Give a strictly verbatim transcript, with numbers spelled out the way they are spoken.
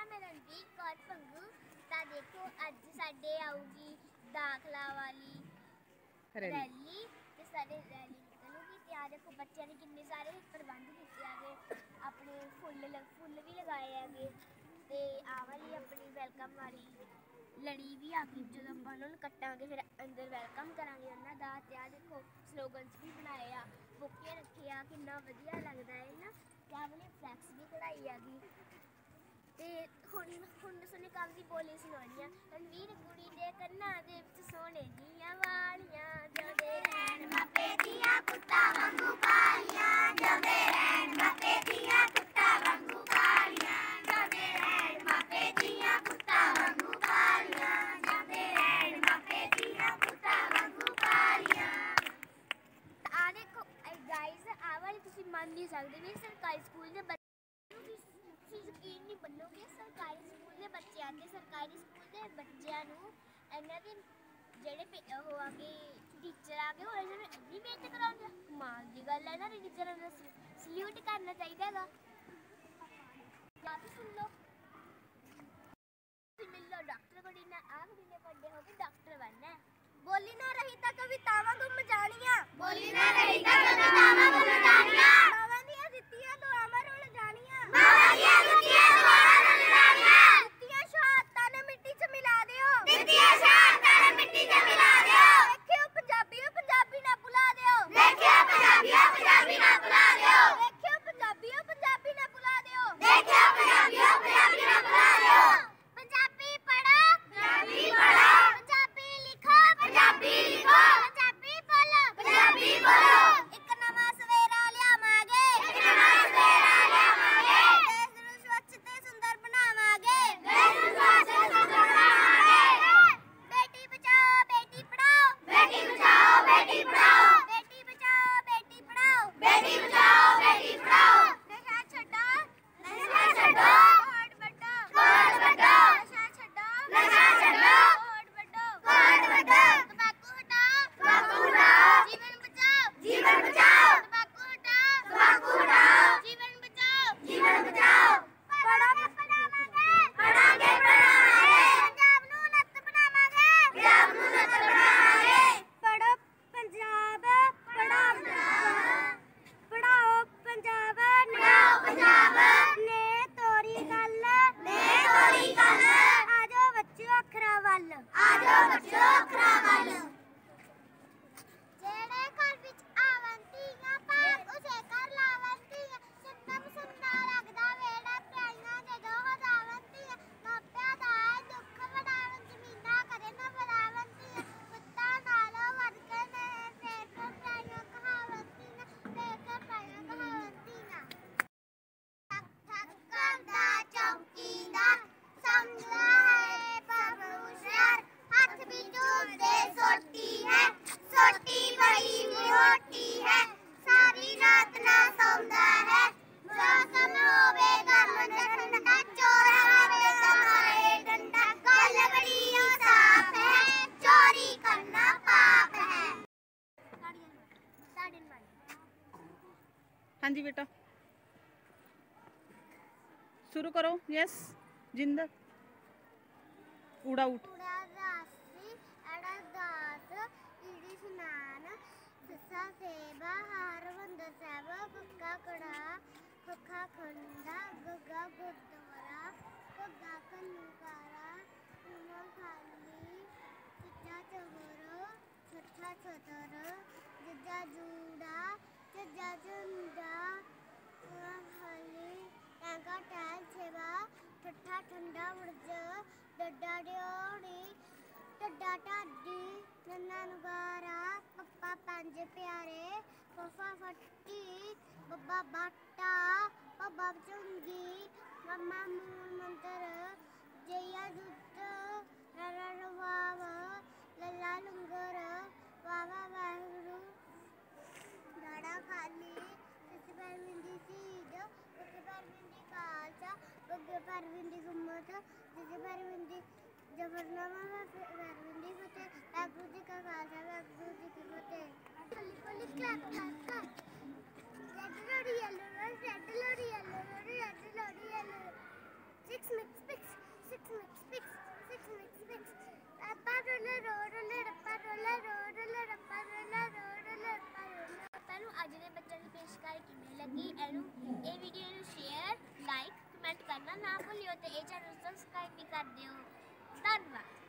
मैं रणवीर कौर भंगू। तो देखो अज साडे आऊगी दाखला वाली रैली ते साडे रैली निकलूगी। ते आ देखो बच्चों ने किन्ने सारे प्रबंध किए गए, अपने फुल फुल भी लगाए हैगे। ते आ वाली अपनी वैलकम वाली लड़ी भी आ गई, जो आप उन्होंने कट्टांगे फिर अंदर वैलकम करांगे उन्होंने दा। ते आ देखो स्लोगन्स भी बनाए आ, बुके रखे आ, कितना वधिया लगता है ना। क्या वाली फ्लैक्स भी कढ़ाई हैगी। ते हुण हुण तुसें कल दी बोली सुनानी है। रणवीर कुड़ी दे कन्ना दे विच सोने दियां वालियां, जदे रैण मापे दियां पुत्ता वांगू पालियां, जदे रैण मापे दियां पुत्ता वांगू पालियां, जदे रैण मापे दियां पुत्ता वांगू पालियां, जदे रैण मापे दियां पुत्ता वांगू पालियां। आ देखो गाइस, आ वाली तुसीं मन नहीं सकदे भी सरकारी स्कूल दे बच्चे यकीन नहीं मनोगे, सरकारी स्कूल के बच्चों के सरकारी स्कूल के बच्चों इन्हों के जेडे वो आगे टीचर आ गए इन्होंने इन्नी मेहनत कराते। कमाल की गल है, इन्होंने टीचर का सल्यूट करना चाहिए। या तो सुन लो, मिल लो डॉक्टर को ना आ कुड़ी ने बड़े हो गए डॉक्टर बनना है। बोली ना रही तो कवितावां गुम जानियां, बोली ना रही तो कवितावां गुम जानियां, मावां दियां दित्तियां दुआवां रुल जानियां, मावां दियां दित्तियां दुआवां रुल जानियां, दित्तियां शहादतां ने मिट्टी च मिला दिओ, दित्तियां शहादतां ने मिट्टी च मिला दिओ, देखियो पंजाबीओ पंजाबी ना भुला दिओ, देखियो पंजाबीओ पंजाबी ना भुला दिओ, देखियो पंजाबीओ पंजाबी ना भुला दिओ, देखियो पंजाबीओ पंजाबी ना भुला दिओ। पंजाबी पढ़ो, पंजाबी पढ़ो, पंजाबी लिखो, पंजाबी लिखो, पंजाबी बोलो, पंजाबी बोलो। एक नवां सवेरा लियावांगे, एक नवां सवेरा लियावांगे, देश नूं स्वच्छ ते सुंदर बनावांगे, देश नूं स्वच्छ ते सुंदर बनावांगे। बेटी बचाओ बेटी पढ़ाओ, बेटी बचाओ बेटी पढ़ाओ, बेटी बचाओ बेटी पढ़ाओ, बेटी बचाओ बेटी पढ़ाओ। नशा छड्डो, नशा छड्डो, कोट वड्डो, कोट वड्डो, नशा छड्डो, नशा छड्डो, कोट वड्डो, कोट वड्डो। तंबाकू हटाओ, तंबाकू हटाओ, जीवन बचाओ, जीवन बचाओ, तंबाकू हटाओ, तंबाकू हटाओ, जीवन बचाओ, जीवन बचाओ। पढ़ो पढ़ावांगे, पढ़ांगे पढ़ावांगे, पंजाब नूं नत बनावांगे, पंजाब नूं नत बनावांगे। पढ़ो पंजाब, पढ़ाओ पंजाब, पढ़ाओ पंजाब, पढ़ाओ पंजाब, ने तोरी गल, ने तोरी गल, आजो बच्चो अखरां वल, आजो बच्चो अखरां वल। जेड़े घर विच आवंतियां भाग उसे घर लावंतियां, सुन्नम सुन्ना लगदा वेड़ा प्याइयां जदों हदावंतियां, मापिआं दा दुख वडावन जमीनां कदे ना वडावंतियां, पुत्तां नालों वध के ने फेर के प्याइयां कहावंतियां, फेर के प्याइयां कहावंतियां। थक थक करदा चौकीदार, समझदा है बाबू होशियार, हाथ भी चूमदे सोटी है, सोटी बड़ी मोटी है, सारी रात ना सौंदा है, मौसम होवे गम ते ठंडा, चोर आवे मारे डंडा, गल बड़ी साफ है, चोरी करना पाप है। हाँ जी बेटा शुरू करो। यस जिंदर उड़ा उठ उड़ा रासी अड़ा दास ईड़ी सुनान, ससा सेबा हार वंद सेब, कक्का कड़ा कक्का खंडा, गगा गुरुद्वारा, गगा कन्नुकारा, उमा खाली, चिट्टा चवर, छठा छतर, जज्जा जूड़ा, जज्जा झंडा, उमा खाली, टैंका टैल सेवा, ठट्ठा ठंडा बुर्ज, डड्डा ड्योड़ी, टड्डा ढाडी, नन्ना नगारा, पप्पा पंज प्यारे, फफा फट्टी, बब्बा बाटा, बब्बा चुंगी, मम्मा मूल मंतर, जया दुद्ध, ररा रवाव, लल्ला लंगर, वावा वाहगुरु, दाड़ा खाली, सिस पर बिंदी सीध, उस पर बिंदी खालसा, गगे पर बिंदी गुम्मत, जिस पर बिंदी जफरनामा, पर बिंदी फतेह, वाहगुरु जी का खालसा, वाहगुरु जी की फतेह। पली पली clap clap clap, red lorry yellow, red lorry yellow, red lorry yellow, six mix ਰੋਲਾ ਰੋਲਾ ਰੱਪਾ ਰੋਲਾ ਰੋਲਾ ਰੱਪਾ ਰੋਲਾ। ਤੁਹਾਨੂੰ ਅੱਜ ਦੇ ਬੱਚਿਆਂ ਦੀ ਪੇਸ਼ਕਾਰੀ ਕਿਵੇਂ ਲੱਗੀ? ਇਹਨੂੰ ਇਹ ਵੀਡੀਓ ਨੂੰ ਸ਼ੇਅਰ ਲਾਈਕ ਕਮੈਂਟ ਕਰਨਾ ਨਾ ਭੁੱਲਿਓ ਤੇ ਇਹ ਚੈਨਲ ਸਬਸਕ੍ਰਾਈਬ ਵੀ ਕਰ ਦਿਓ। ਧੰਨਵਾਦ।